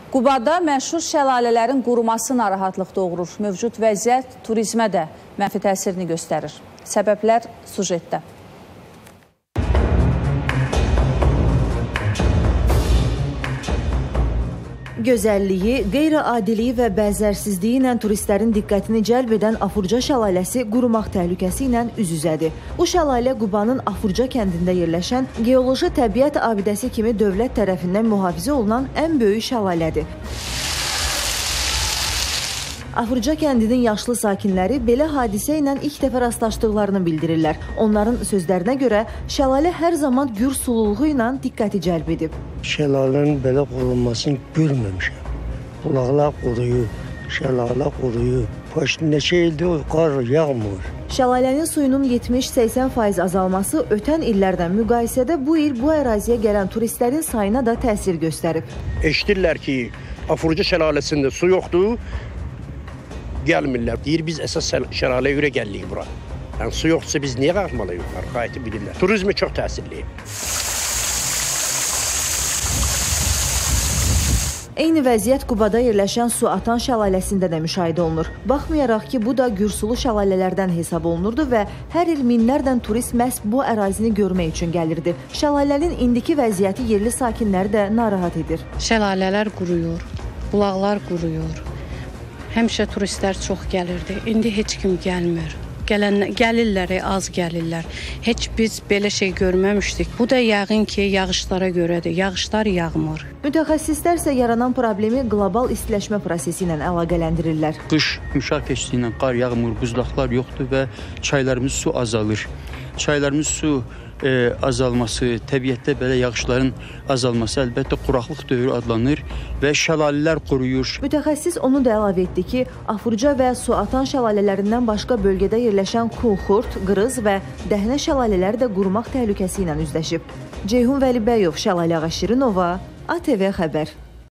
Qubada məşhur şəlalələrin quruması narahatlıq doğurur. Mövcud vəziyyət turizmə də mənfi təsirini göstərir. Səbəblər sujetdə. Gözəlliyi, qeyri-adiliyi və bənzərsizliyi ilə turistlərin diqqətini cəlb edən Afurca şəlaləsi qurumaq təhlükəsi ilə üz-üzədir. Bu şəlalə Qubanın Afurca kəndində yerləşən geoloji təbiət abidəsi kimi dövlət tərəfindən mühafizə olunan ən böyük şəlalədir. Afurca kəndinin yaşlı sakinləri belə hadisə ilə ilk dəfə rastlaşdıqlarını bildirirlər. Onların sözlərinə görə şəlalə hər zaman gür sululuğu ilə diqqəti cəlb edib. Şəlalənin belə qurulmasını görməmişəm. Bulaqlar quruyub, şəlalə quruyub. Neçə ildir qar yağmır. Şəlalənin suyunun 70-80% azalması ötən illərdən müqayisədə bu il bu əraziyə gələn turistlərin sayına da təsir göstərib. Eşidirlər ki, Afurca şəlaləsində su yoxdur. Gəlmirlər. Deyir, biz əsas şəlaləyə görə gəlirik bura. Yəni, su yoxdursa biz niyə qalxmalıyıq? Qayıtı bilirlər. Turizmi çox təsirli. Eyni vəziyyət Qubada yerləşən Suatan şəlaləsində də müşahidə olunur. Baxmayaraq ki, bu da gürsulu şəlalələrdən hesab olunurdu və hər il minlərdən turist məhz bu ərazini görmək üçün gəlirdi. Şəlalənin indiki vəziyyəti yerli sakinləri də narahat edir. Şəlalələr quruyur, bulaqlar quruyur. Həmişə turistlər çox gəlirdi. İndi heç kim gəlmir. Gəlirlər, az gəlirlər. Heç biz belə şey görməmişdik. Bu da yəqin ki, yağışlara görədir. Yağışlar yağmır. Mütəxəssislər isə yaranan problemi qlobal istiləşmə prosesi ilə əlaqələndirirlər. Qış yumşaq keçdiyi ilə qar yağmır, buzlaqlar yoxdur və çaylarımız su azalır. Çaylarımız su azalması, təbiətdə belə yağışların azalması əlbəttə quraqlıq dövrü adlanır və şəlalələr quruyur. Mütəxəssis onu da əlavə etdi ki, Afurca və Suatan şəlalələrindən başqa bölgədə yerləşən Kunxurt, Qırız və Dəhnə şəlalələri də qurumaq təhlükəsi ilə üzləşib. Ceyhun Vəlibəyov, Şəlalə Ağaşirinova, ATV Xəbər.